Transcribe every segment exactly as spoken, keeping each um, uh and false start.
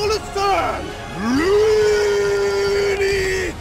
dans le seul, l'unique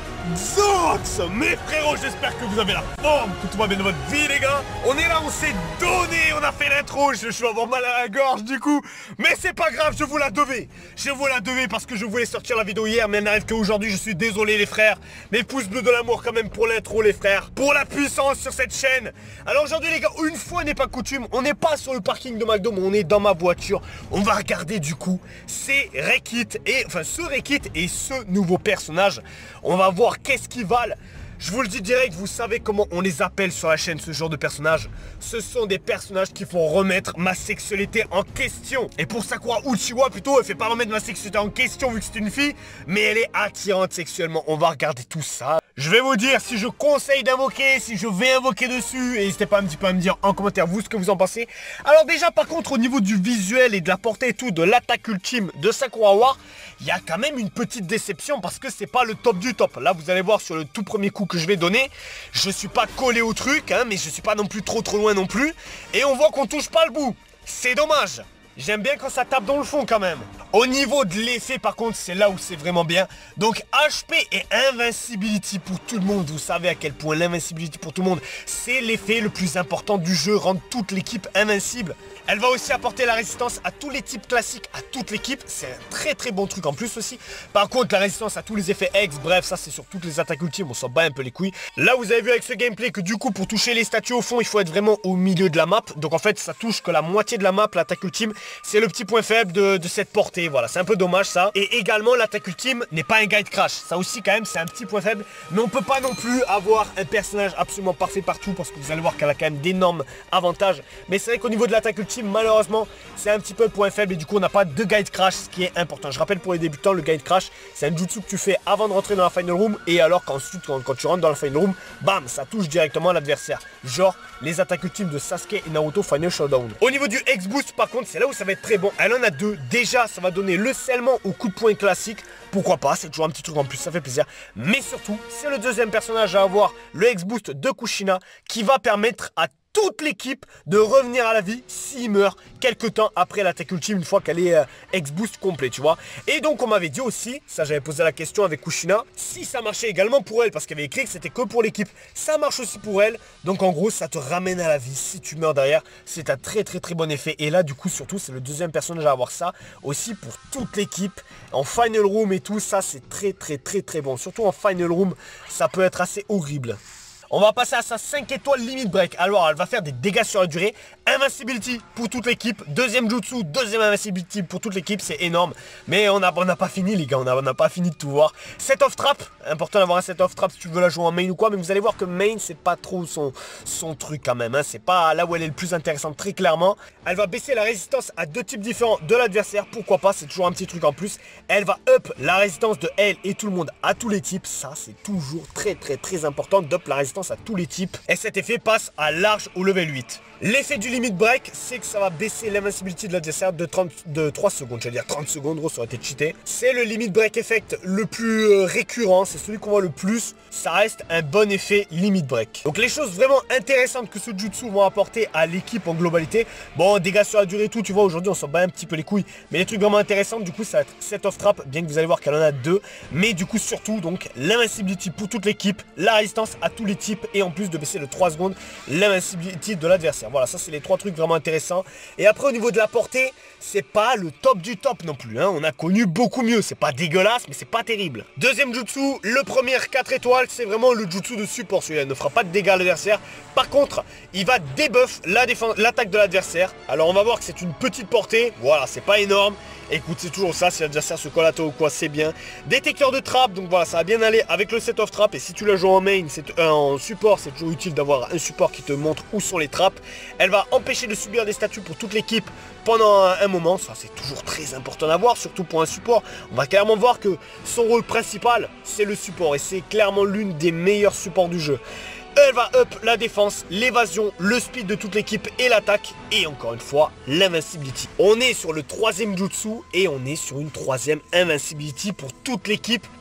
Xox. Mes frérots, j'espère que vous avez la forme, que tout va bien dans votre vie les gars. On est là, on s'est donné, on a fait l'intro, je suis avoir mal à la gorge du coup. Mais c'est pas grave, je vous la devais. Je vous la devais parce que je voulais sortir la vidéo hier, mais elle n'arrive qu'aujourd'hui, je suis désolé les frères. Mes pouces bleus de l'amour quand même pour l'intro les frères. Pour la puissance sur cette chaîne. Alors aujourd'hui les gars, une fois n'est pas coutume, on n'est pas sur le parking de McDo, mais on est dans ma voiture. On va regarder du coup ces Rekit et, enfin ce Rekit et ce nouveau personnage. On va voir qu'est-ce qu'ils valent. Je vous le dis direct, vous savez comment on les appelle sur la chaîne, ce genre de personnages. Ce sont des personnages qui font remettre ma sexualité en question. Et pour Sakura Uchiwa plutôt, elle fait pas remettre ma sexualité en question vu que c'est une fille, mais elle est attirante sexuellement. On va regarder tout ça. Je vais vous dire si je conseille d'invoquer, si je vais invoquer dessus. Et n'hésitez pas un petit peu à me dire en commentaire vous ce que vous en pensez. Alors déjà par contre au niveau du visuel et de la portée et tout, de l'attaque ultime de Sakura War, il y a quand même une petite déception parce que c'est pas le top du top. Là vous allez voir sur le tout premier coup que je vais donner, je suis pas collé au truc hein, mais je suis pas non plus trop trop loin non plus. Et on voit qu'on touche pas le bout. C'est dommage. J'aime bien quand ça tape dans le fond quand même. Au niveau de l'effet par contre c'est là où c'est vraiment bien. Donc H P et Invincibility pour tout le monde. Vous savez à quel point l'invincibility pour tout le monde c'est l'effet le plus important du jeu. Rendre toute l'équipe invincible. Elle va aussi apporter la résistance à tous les types classiques, à toute l'équipe. C'est un très très bon truc en plus aussi. Par contre la résistance à tous les effets X, bref ça c'est sur toutes les attaques ultimes. On s'en bat un peu les couilles. Là vous avez vu avec ce gameplay que du coup pour toucher les statues au fond il faut être vraiment au milieu de la map. Donc en fait ça touche que la moitié de la map, l'attaque ultime. C'est le petit point faible de, de cette portée, voilà, c'est un peu dommage ça. Et également l'attaque ultime n'est pas un guide crash. Ça aussi quand même c'est un petit point faible. Mais on peut pas non plus avoir un personnage absolument parfait partout. Parce que vous allez voir qu'elle a quand même d'énormes avantages. Mais c'est vrai qu'au niveau de l'attaque ultime malheureusement c'est un petit peu le point faible. Et du coup on n'a pas de guide crash, ce qui est important. Je rappelle pour les débutants, le guide crash c'est un jutsu que tu fais avant de rentrer dans la final room. Et alors qu'ensuite quand, quand tu rentres dans la final room, bam, ça touche directement l'adversaire. Genre les attaques ultimes de Sasuke et Naruto Final Showdown. Au niveau du X-Boost par contre c'est là où ça va être très bon. Elle en a deux. Déjà ça va donner le scellement au coup de poing classique. Pourquoi pas, c'est toujours un petit truc en plus, ça fait plaisir. Mais surtout c'est le deuxième personnage à avoir, le X-Boost de Kushina, qui va permettre à toute l'équipe de revenir à la vie s'il meurt quelques temps après l'attaque ultime, une fois qu'elle est euh, X-Boost complet, tu vois. Et donc on m'avait dit aussi, ça j'avais posé la question avec Kushina, si ça marchait également pour elle, parce qu'elle avait écrit que c'était que pour l'équipe. Ça marche aussi pour elle, donc en gros ça te ramène à la vie si tu meurs derrière. C'est un très très très bon effet. Et là du coup surtout c'est le deuxième personnage à avoir ça, aussi pour toute l'équipe. En final room et tout, ça c'est très très très très bon. Surtout en final room, ça peut être assez horrible. On va passer à sa cinq étoiles limit break. Alors elle va faire des dégâts sur la durée. Invincibility pour toute l'équipe. Deuxième jutsu, deuxième invincibility pour toute l'équipe. C'est énorme. Mais on n'a on a pas fini les gars. On n'a on a pas fini de tout voir. Set off trap. Important d'avoir un set off trap si tu veux la jouer en main ou quoi. Mais vous allez voir que main c'est pas trop son, son truc quand même. Hein. C'est pas là où elle est le plus intéressante très clairement. Elle va baisser la résistance à deux types différents de l'adversaire. Pourquoi pas. C'est toujours un petit truc en plus. Elle va up la résistance de elle et tout le monde à tous les types. Ça c'est toujours très très très important d'up la résistance à tous les types. Et cet effet passe à large au level huit. L'effet du limit break, c'est que ça va baisser l'invincibility de l'adversaire de, de trois secondes. Je veux dire trente secondes, gros, ça aurait été cheaté. C'est le limit break effect le plus euh, récurrent. C'est celui qu'on voit le plus. Ça reste un bon effet limit break. Donc les choses vraiment intéressantes que ce jutsu vont apporter à l'équipe en globalité. Bon, dégâts sur la durée et tout, tu vois, aujourd'hui on s'en bat un petit peu les couilles. Mais les trucs vraiment intéressants, du coup, ça va être set off trap. Bien que vous allez voir qu'elle en a deux. Mais du coup, surtout, donc, l'invincibility pour toute l'équipe. La résistance à tous les types. Et en plus de baisser de trois secondes l'invincibility de l'adversaire. Voilà, ça c'est les trois trucs vraiment intéressants. Et après au niveau de la portée, c'est pas le top du top non plus hein. On a connu beaucoup mieux, c'est pas dégueulasse mais c'est pas terrible. Deuxième jutsu, le premier quatre étoiles, c'est vraiment le jutsu de support. Celui-là ne fera pas de dégâts à l'adversaire. Par contre, il va débuff la défense, l'attaque de l'adversaire. Alors on va voir que c'est une petite portée. Voilà, c'est pas énorme. Écoute, c'est toujours ça, si l'adversaire se colle à toi ou quoi, c'est bien. Détecteur de trap, donc voilà, ça va bien aller avec le set of trap. Et si tu la joues en main, c'est euh, en support, c'est toujours utile d'avoir un support qui te montre où sont les trappes. Elle va empêcher de subir des statuts pour toute l'équipe pendant un, un moment. Ça, c'est toujours très important d'avoir, surtout pour un support. On va clairement voir que son rôle principal, c'est le support. Et c'est clairement l'une des meilleurs supports du jeu. Elle va up la défense, l'évasion, le speed de toute l'équipe et l'attaque. Et encore une fois, l'invincibility. On est sur le troisième jutsu et on est sur une troisième invincibility pour toute l'équipe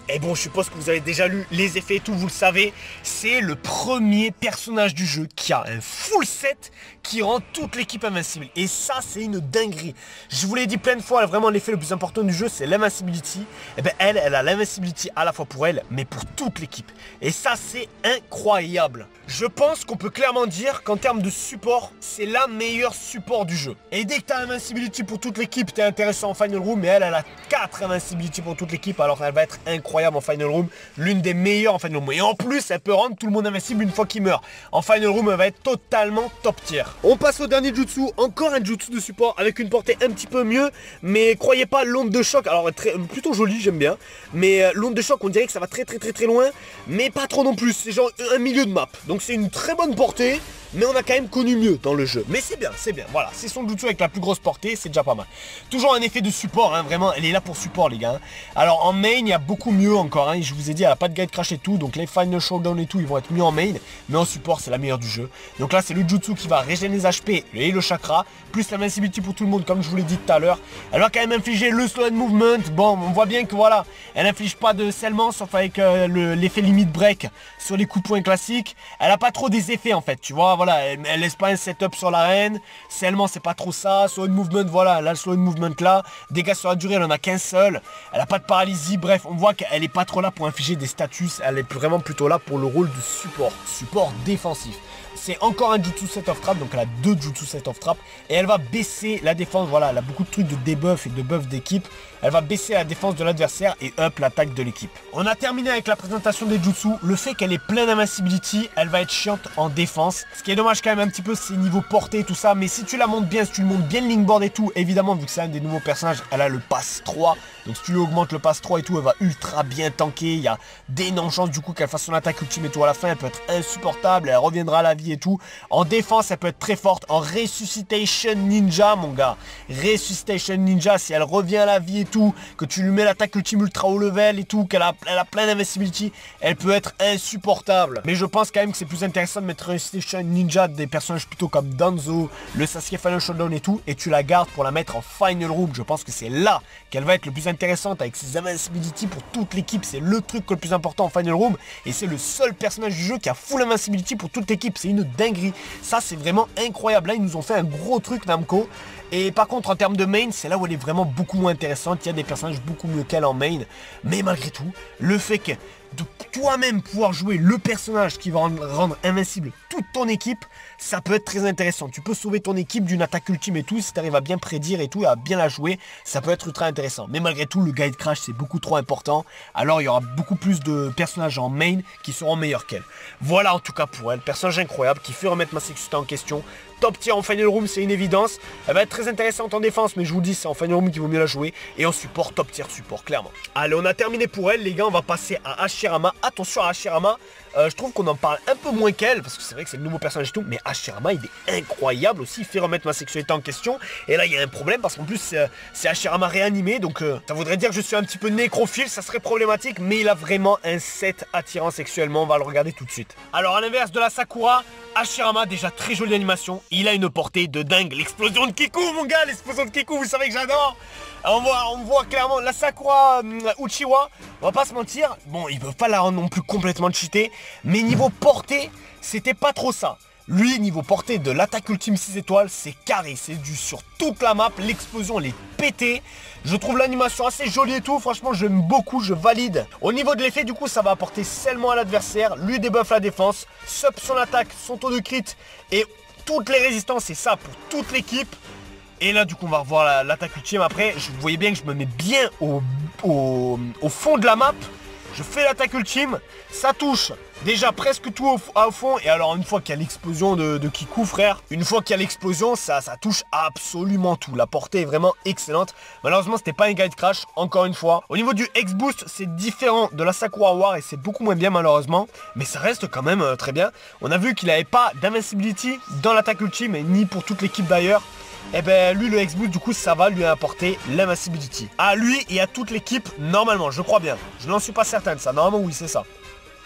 Et bon, je suppose que vous avez déjà lu les effets et tout, vous le savez. C'est le premier personnage du jeu qui a un full set qui rend toute l'équipe invincible. Et ça, c'est une dinguerie. Je vous l'ai dit plein de fois, vraiment l'effet le plus important du jeu, c'est l'invincibility. Et bien elle, elle a l'invincibility à la fois pour elle, mais pour toute l'équipe. Et ça, c'est incroyable. Je pense qu'on peut clairement dire qu'en termes de support, c'est la meilleure support du jeu. Et dès que tu as invincibility pour toute l'équipe, tu es intéressant en Final Room. Mais elle, elle a quatre invincibility pour toute l'équipe, alors elle va être incroyable en Final Room. L'une des meilleures en Final Room. Et en plus, elle peut rendre tout le monde invincible une fois qu'il meurt. En Final Room, elle va être totalement top tier. On passe au dernier jutsu. Encore un jutsu de support avec une portée un petit peu mieux. Mais croyez pas, l'onde de choc, alors très, plutôt jolie, j'aime bien. Mais euh, l'onde de choc, on dirait que ça va très très très très loin. Mais pas trop non plus. C'est genre un milieu de map. Donc c'est une très bonne portée, mais on a quand même connu mieux dans le jeu. Mais c'est bien, c'est bien, voilà, c'est son jutsu avec la plus grosse portée, c'est déjà pas mal. Toujours un effet de support, hein, vraiment, elle est là pour support les gars. Alors en main, il y a beaucoup mieux encore, hein, je vous ai dit, elle a pas de guide crash et tout, donc les final showdown et tout, ils vont être mieux en main, mais en support, c'est la meilleure du jeu. Donc là, c'est le jutsu qui va régénérer les H P et le chakra, plus la invincibility pour tout le monde, comme je vous l'ai dit tout à l'heure. Elle va quand même infliger le slow and movement, bon, on voit bien que voilà, elle n'inflige pas de scellement, sauf avec euh, l'effet limit break sur les coups de poing classiques. Elle a pas trop des effets en fait, tu vois, voilà, elle, elle laisse pas un setup sur l'arène, seulement c'est pas trop ça, slow movement, voilà, là le slow movement là, dégâts sur la durée, elle en a qu'un seul, elle a pas de paralysie, bref, on voit qu'elle est pas trop là pour infliger des status, elle est vraiment plutôt là pour le rôle de support, support défensif. C'est encore un jutsu set of trap, donc elle a deux jutsu set of trap et elle va baisser la défense, voilà, elle a beaucoup de trucs de debuff et de buff d'équipe. Elle va baisser la défense de l'adversaire et up l'attaque de l'équipe. On a terminé avec la présentation des jutsu. Le fait qu'elle est pleine d'invincibility, elle va être chiante en défense. Ce qui est dommage quand même un petit peu, c'est niveau portée et tout ça. Mais si tu la montes bien, si tu lui montes bien le linkboard et tout, évidemment, vu que c'est un des nouveaux personnages, elle a le pass trois. Donc si tu lui augmentes le pass trois et tout, elle va ultra bien tanker. Il y a d'énormes chances du coup qu'elle fasse son attaque ultime et tout à la fin. Elle peut être insupportable, elle reviendra à la vie et tout. En défense, elle peut être très forte. En Resuscitation Ninja, mon gars. Resuscitation Ninja, si elle revient à la vie et tout, que tu lui mets l'attaque ultime ultra haut level et tout, qu'elle a, elle a plein d'invincibility, elle peut être insupportable. Mais je pense quand même que c'est plus intéressant de mettre Resuscitation Ninja des personnages plutôt comme Danzo, le Sasuke Final Showdown et tout, et tu la gardes pour la mettre en Final Room. Je pense que c'est là qu'elle va être le plus intéressante avec ses invincibility pour toute l'équipe. C'est le truc le plus important en Final Room et c'est le seul personnage du jeu qui a full invincibility pour toute l'équipe. C'est une dinguerie. Ça, c'est vraiment incroyable. Là, ils nous ont fait un gros truc, Namco. Et par contre, en termes de main, c'est là où elle est vraiment beaucoup moins intéressante. Il y a des personnages beaucoup mieux qu'elle en main. Mais malgré tout, le fait que de toi-même pouvoir jouer le personnage qui va rendre invincible toute ton équipe, ça peut être très intéressant. Tu peux sauver ton équipe d'une attaque ultime et tout, si tu arrives à bien prédire et tout, à bien la jouer, ça peut être ultra intéressant. Mais malgré tout, le guide crash, c'est beaucoup trop important. Alors, il y aura beaucoup plus de personnages en main qui seront meilleurs qu'elle. Voilà en tout cas pour elle, personnage incroyable qui fait remettre ma sexualité en question. Top tier en Final Room, c'est une évidence. Elle va être très intéressante en défense, mais je vous dis, c'est en Final Room qu'il vaut mieux la jouer. Et en support, top tier support, clairement. Allez, on a terminé pour elle, les gars. On va passer à Hashirama. Attention à Hashirama. Euh, je trouve qu'on en parle un peu moins qu'elle, parce que c'est vrai que c'est le nouveau personnage et tout. Mais Hashirama, il est incroyable aussi. Il fait remettre ma sexualité en question. Et là, il y a un problème, parce qu'en plus, c'est Hashirama réanimé. Donc, euh, ça voudrait dire que je suis un petit peu nécrophile. Ça serait problématique. Mais il a vraiment un set attirant sexuellement. On va le regarder tout de suite. Alors, à l'inverse de la Sakura, Hashirama, déjà très jolie animation. Il a une portée de dingue. L'explosion de Kiku, mon gars, l'explosion de Kiku, vous savez que j'adore. On voit, on voit clairement la Sakura euh, Uchiwa, on va pas se mentir. Bon, ils peuvent pas la rendre non plus complètement cheatée. Mais niveau portée, c'était pas trop ça. Lui, niveau portée de l'attaque ultime six étoiles, c'est carré, c'est du sur toute la map, l'explosion elle est pétée. Je trouve l'animation assez jolie et tout, franchement j'aime beaucoup, je valide. Au niveau de l'effet, du coup, ça va apporter seulement à l'adversaire, lui débuff la défense, sub son attaque, son taux de crit et toutes les résistances, c'est ça pour toute l'équipe. Et là, du coup, on va revoir l'attaque la, ultime après. Je, vous voyez bien que je me mets bien au, au, au fond de la map. Je fais l'attaque ultime, ça touche déjà presque tout au, au fond. Et alors une fois qu'il y a l'explosion de, de Kiku, frère, une fois qu'il y a l'explosion, ça, ça touche absolument tout. La portée est vraiment excellente. Malheureusement, c'était pas un guide crash, encore une fois. Au niveau du X-Boost, c'est différent de la Sakura War et c'est beaucoup moins bien malheureusement. Mais ça reste quand même euh, très bien. On a vu qu'il n'avait pas d'invincibility dans l'attaque ultime, et ni pour toute l'équipe d'ailleurs. Et ben lui, le X-Boost, du coup, ça va lui apporter l'invincibility. À lui et à toute l'équipe, normalement, je crois bien. Je n'en suis pas certain de ça. Normalement, oui, c'est ça.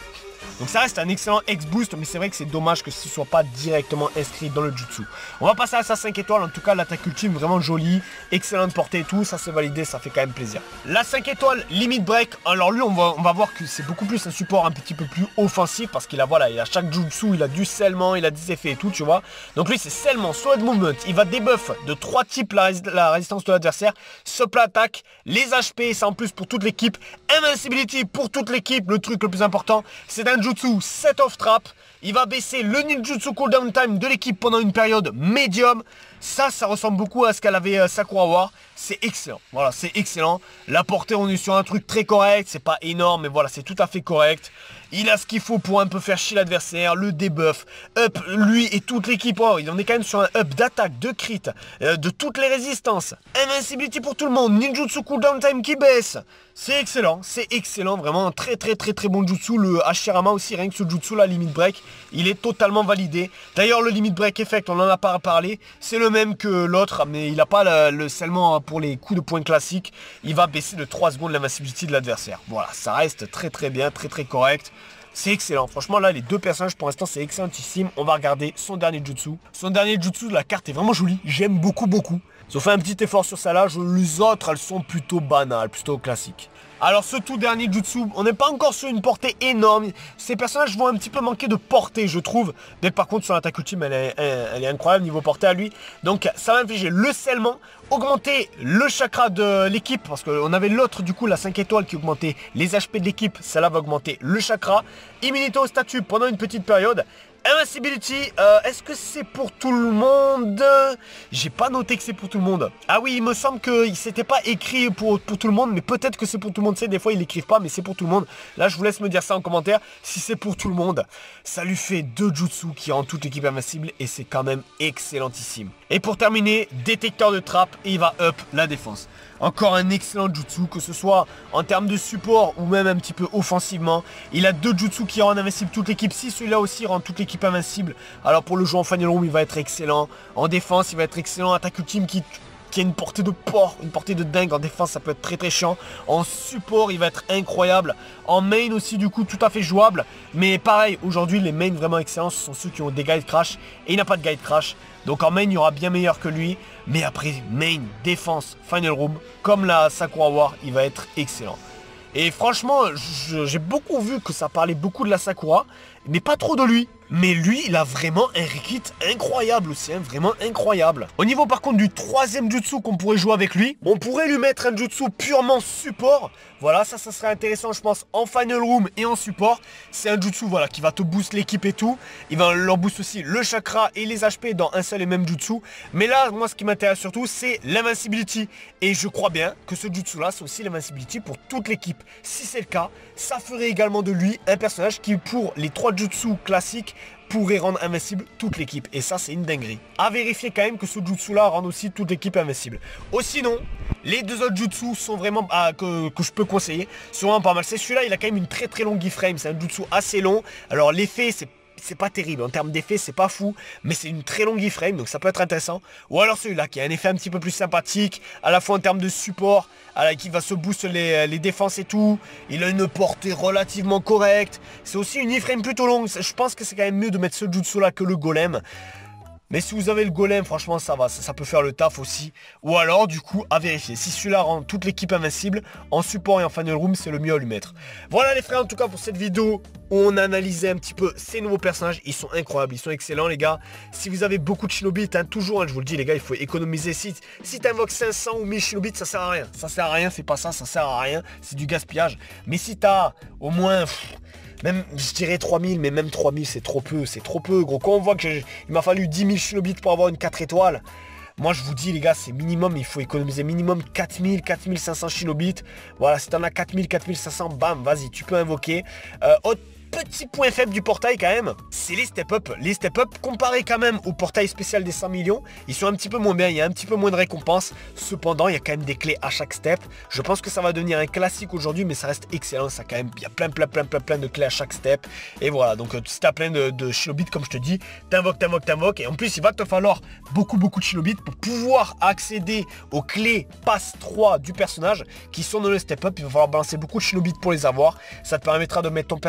Donc ça reste un excellent X-Boost, mais c'est vrai que c'est dommage que ce ne soit pas directement inscrit dans le Jutsu. On va passer à sa cinq étoiles, en tout cas l'attaque ultime vraiment jolie, excellente portée et tout, ça c'est validé, ça fait quand même plaisir. La cinq étoiles, Limit Break, alors lui on va, on va voir que c'est beaucoup plus un support un petit peu plus offensif, parce qu'il a voilà, il a chaque Jutsu, il a du scellement, il a des effets et tout, tu vois. Donc lui c'est scellement, Solid Movement, il va débuff de trois types la, rés la résistance de l'adversaire, Supple Attack, les H P, c'est en plus pour toute l'équipe, Invincibility pour toute l'équipe, le truc le plus important, c'est un Jutsu Set of Trap, il va baisser le ninjutsu cooldown time de l'équipe pendant une période médium. Ça, ça ressemble beaucoup à ce qu'elle avait euh, Sakura War. C'est excellent. Voilà, c'est excellent. La portée, on est sur un truc très correct. C'est pas énorme, mais voilà, c'est tout à fait correct. Il a ce qu'il faut pour un peu faire chier l'adversaire, le debuff, up, lui et toute l'équipe. Oh, il en est quand même sur un up d'attaque, de crit, euh, de toutes les résistances. Invincibility pour tout le monde, ninjutsu cooldown time qui baisse. C'est excellent, c'est excellent, vraiment un très très très très bon jutsu. Le Hashirama aussi, rien que ce jutsu là, Limit Break, il est totalement validé. D'ailleurs le Limit Break Effect, on en a pas parlé, c'est le même que l'autre, mais il n'a pas le, le scellement pour les coups de poing classiques. Il va baisser de trois secondes l'invincibility de l'adversaire. Voilà, ça reste très très bien, très très correct. C'est excellent, franchement là les deux personnages pour l'instant c'est excellentissime. On va regarder son dernier jutsu. Son dernier jutsu, la carte est vraiment jolie, j'aime beaucoup beaucoup. Ils ont fait un petit effort sur ça là, les autres elles sont plutôt banales, plutôt classiques. Alors ce tout dernier jutsu, on n'est pas encore sur une portée énorme. Ces personnages vont un petit peu manquer de portée je trouve. Mais par contre sur l'attaque ultime elle est, elle est incroyable niveau portée à lui. Donc ça va infliger le scellement, augmenter le chakra de l'équipe. Parce qu'on avait l'autre du coup la cinq étoiles qui augmentait les H P de l'équipe. Celle-là va augmenter le chakra. Immunité au statut pendant une petite période. Invincibility, euh, est-ce que c'est pour tout le monde? J'ai pas noté que c'est pour tout le monde. Ah oui, il me semble que s'était pas écrit pour, pour tout le monde, mais peut-être que c'est pour tout le monde. Tu sais, des fois ils l'écrivent pas, mais c'est pour tout le monde. Là, je vous laisse me dire ça en commentaire. Si c'est pour tout le monde, ça lui fait deux jutsu qui rendent toute l'équipe invincible et c'est quand même excellentissime. Et pour terminer, détecteur de trappe et il va up la défense. Encore un excellent jutsu, que ce soit en termes de support ou même un petit peu offensivement. Il a deux jutsu qui rendent invincible toute l'équipe. Si celui-là aussi rend toute l'équipe invincible, alors pour le jeu en Final Room, il va être excellent. En défense, il va être excellent. Attaque ultime qui, qui a une portée de porc, une portée de dingue. En défense, ça peut être très très chiant. En support, il va être incroyable. En main aussi, du coup, tout à fait jouable. Mais pareil, aujourd'hui, les mains vraiment excellents, ce sont ceux qui ont des guide crash. Et il n'a pas de guide crash. Donc en main, il y aura bien meilleur que lui. Mais après, main, défense, Final Room, comme la Sakura War, il va être excellent. Et franchement, j'ai beaucoup vu que ça parlait beaucoup de la Sakura, mais pas trop de lui. Mais lui, il a vraiment un rekit incroyable aussi, hein, vraiment incroyable. Au niveau par contre du troisième jutsu qu'on pourrait jouer avec lui, on pourrait lui mettre un jutsu purement support. Voilà, ça, ça serait intéressant, je pense, en Final Room et en support. C'est un jutsu, voilà, qui va te boost l'équipe et tout. Il va leur boost aussi le chakra et les H P dans un seul et même jutsu. Mais là, moi, ce qui m'intéresse surtout, c'est l'invincibility. Et je crois bien que ce jutsu-là, c'est aussi l'invincibility pour toute l'équipe. Si c'est le cas, ça ferait également de lui un personnage qui, pour les trois jutsu classiques, pourrait rendre invincible toute l'équipe. Et ça, c'est une dinguerie. À vérifier quand même que ce jutsu-là rend aussi toute l'équipe invincible. Ou sinon, les deux autres jutsu sont vraiment ah, que, que je peux conseiller. Sont vraiment pas mal. C'est celui-là, il a quand même une très très longue iframe. C'est un jutsu assez long. Alors l'effet, c'est c'est pas terrible, en termes d'effet c'est pas fou, mais c'est une très longue iframe, donc ça peut être intéressant. Ou alors celui-là qui a un effet un petit peu plus sympathique, à la fois en termes de support, qui va se booster les, les défenses et tout. Il a une portée relativement correcte. C'est aussi une iframe plutôt longue. Je pense que c'est quand même mieux de mettre ce jutsu là que le golem. Mais si vous avez le golem, franchement ça va, ça, ça peut faire le taf aussi. Ou alors du coup à vérifier. Si celui-là rend toute l'équipe invincible, en support et en Final Room, c'est le mieux à lui mettre. Voilà les frères, en tout cas pour cette vidéo où on a analysé un petit peu ces nouveaux personnages. Ils sont incroyables, ils sont excellents les gars. Si vous avez beaucoup de Shinobi, hein, toujours, hein, je vous le dis les gars, il faut économiser. Si, si tu invoques cinq cents ou mille Shinobi, ça sert à rien. Ça sert à rien, fais pas ça, ça sert à rien. C'est du gaspillage. Mais si tu as au moins... Pff, même, je dirais trois mille, mais même trois mille, c'est trop peu, c'est trop peu, gros. Quand on voit qu'il m'a fallu dix mille Shinobi pour avoir une quatre étoiles, moi, je vous dis, les gars, c'est minimum, il faut économiser minimum quatre mille, quatre mille cinq cents Shinobi. Voilà, si t'en as quatre mille, quatre mille cinq cents, bam, vas-y, tu peux invoquer. Euh, autre petit point faible du portail quand même, c'est les step-up. Les step-up, comparé quand même au portail spécial des cent millions, ils sont un petit peu moins bien, il y a un petit peu moins de récompenses. Cependant, il y a quand même des clés à chaque step. Je pense que ça va devenir un classique aujourd'hui, mais ça reste excellent. Ça quand même, il y a plein, plein, plein, plein, plein de clés à chaque step. Et voilà, donc si t'as plein de, de Shinobi, comme je te dis, t'invoques, t'invoques, t'invoques. Et en plus, il va te falloir beaucoup, beaucoup de Shinobi pour pouvoir accéder aux clés pass trois du personnage qui sont dans le step-up. Il va falloir balancer beaucoup de Shinobi pour les avoir. Ça te permettra de mettre ton personnage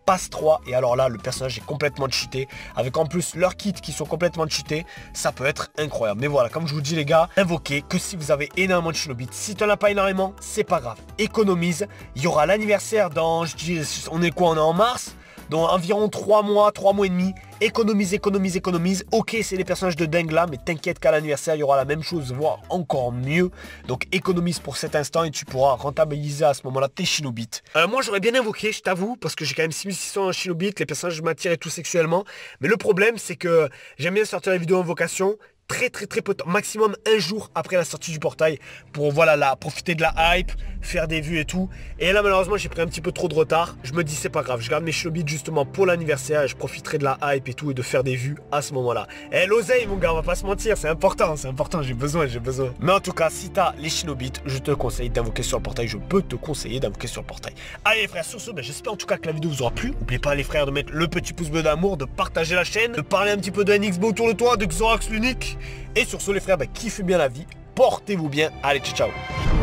passe trois. Et alors là, le personnage est complètement cheaté. Avec en plus leurs kits qui sont complètement cheatés. Ça peut être incroyable. Mais voilà, comme je vous dis les gars, invoquez que si vous avez énormément de Shinobit. Si tu n'en as pas énormément, c'est pas grave. Économise. Il y aura l'anniversaire dans, je dis, on est quoi, on est en mars. Dans environ trois mois, trois mois et demi. Économise, économise, économise. Ok, c'est les personnages de dingue là, mais t'inquiète qu'à l'anniversaire, il y aura la même chose, voire encore mieux. Donc économise pour cet instant et tu pourras rentabiliser à ce moment-là tes Shinobit. Euh, moi, j'aurais bien invoqué, je t'avoue, parce que j'ai quand même six mille six cents Shinobit. Les personnages m'attirent et tout sexuellement. Mais le problème, c'est que j'aime bien sortir les vidéos invocation très très très peu de temps, maximum un jour après la sortie du portail pour voilà là profiter de la hype, faire des vues et tout. Et là malheureusement j'ai pris un petit peu trop de retard. Je me dis c'est pas grave, je garde mes Shinobit justement pour l'anniversaire et je profiterai de la hype et tout et de faire des vues à ce moment là. Et l'oseille mon gars, on va pas se mentir, c'est important, c'est important, j'ai besoin, j'ai besoin. Mais en tout cas si t'as les Shinobit, je te conseille d'invoquer sur le portail, je peux te conseiller d'invoquer sur le portail. Allez les frères, sur ce, ben, j'espère en tout cas que la vidéo vous aura plu. N'oubliez pas les frères de mettre le petit pouce bleu d'amour, de partager la chaîne, de parler un petit peu de N X B autour de toi, de Xorax l'unique. Et sur ce les frères, bah, kiffez bien la vie, portez-vous bien, allez ciao ciao.